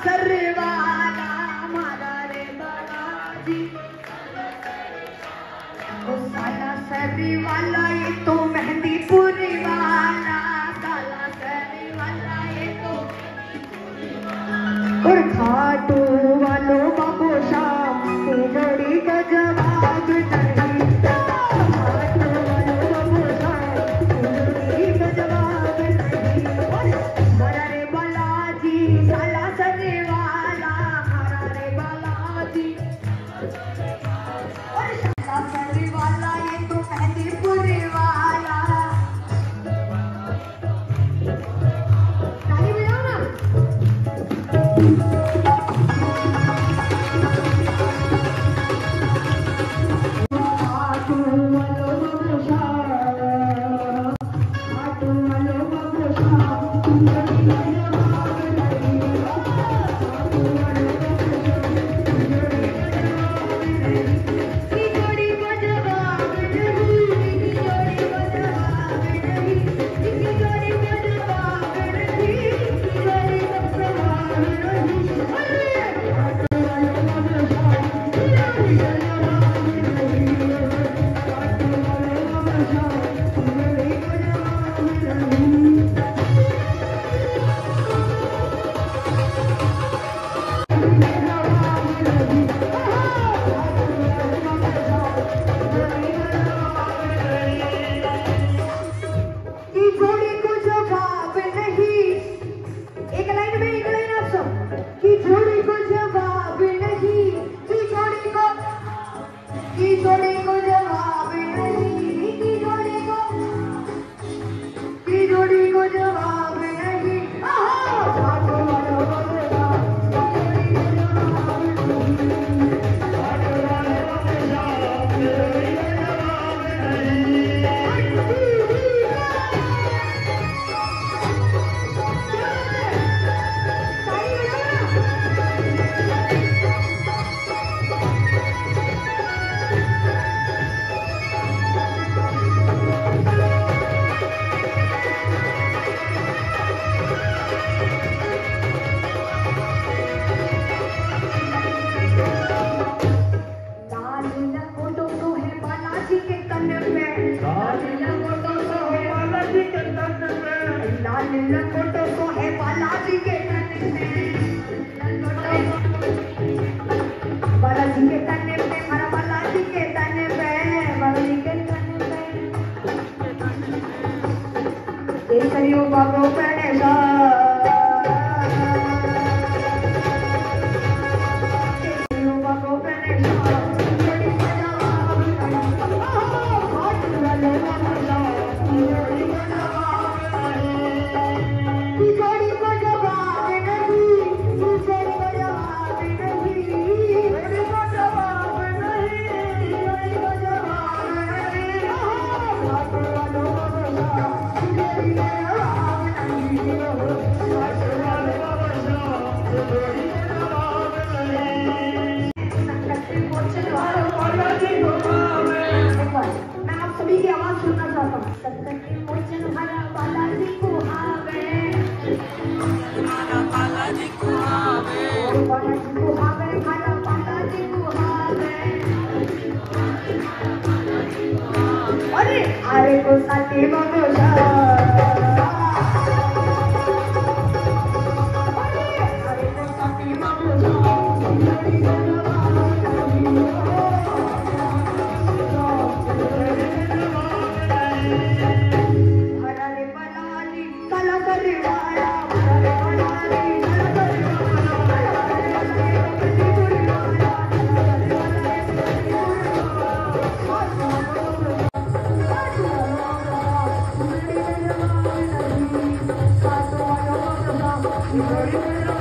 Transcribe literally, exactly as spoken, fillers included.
सरवाला हमारा रे बालाजी, ओ साला सरवाला ये तो मेहंदीपुर वाला, साला सरवाला ये तो और खाटू वालों बाबू शाम की जोड़ी का जवाब नहीं, खाटू वालों बाबू शाम की जोड़ी का जवाब नहीं। हमारा रे बालाजी साला सरवाला, हमारा रे बालाजी और साला सरवाला ये तो मेहंदीपुर वाला। ताली बजाओ ना। अरे को साथी बगोशा अरे को साथी बगोशा हरा रे बलाली काला करवाया, हरा रे बलाली काला करवाया।